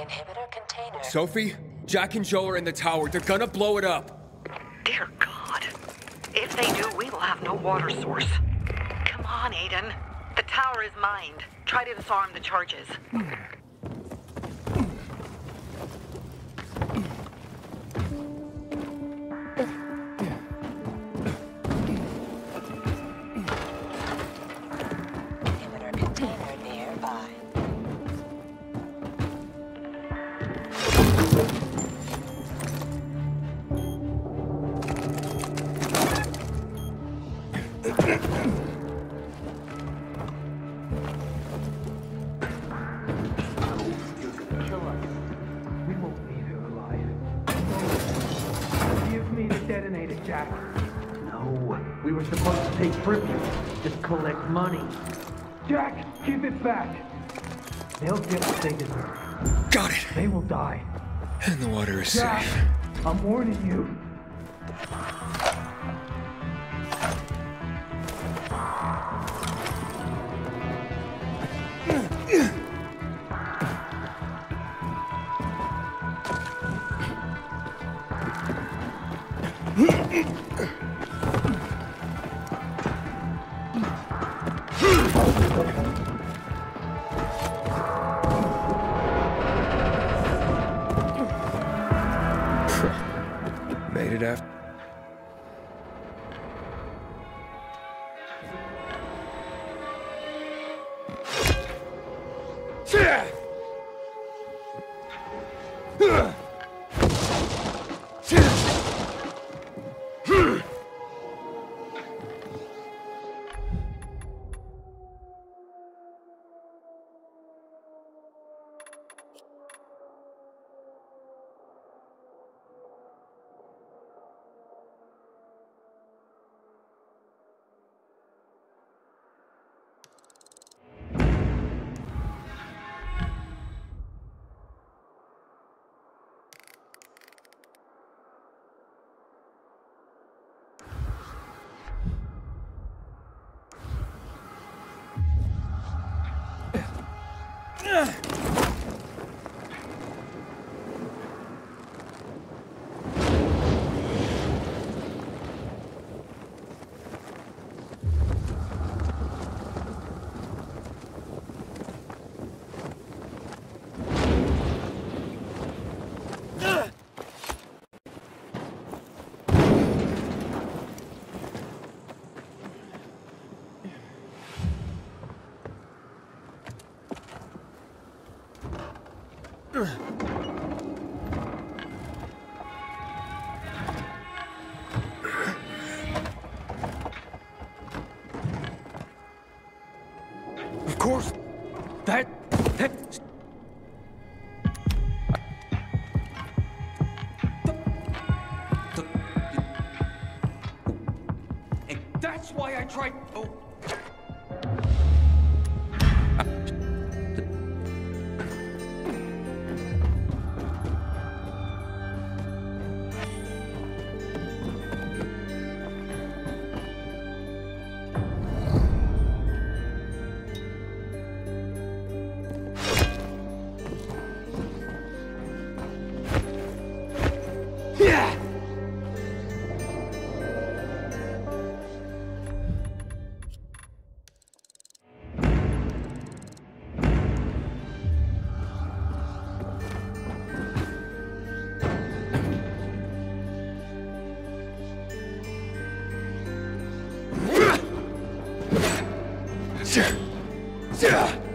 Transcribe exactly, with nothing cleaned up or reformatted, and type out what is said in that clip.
Inhibitor container. Sophie, Jack and Joe are in the tower. They're gonna blow it up. Dear God. If they do, we will have no water source. Come on, Aiden. The tower is mined. Try to disarm the charges. Inhibitor container nearby. Jack. No, we were supposed to take tribute, just collect money. Jack, give it back. They'll get what they deserve. Got it. They will die. And the water is Jack, safe. I'm warning you. Made it after. Of course, that that. The, the, and that's why I tried. Oh. Yeah! Yeah!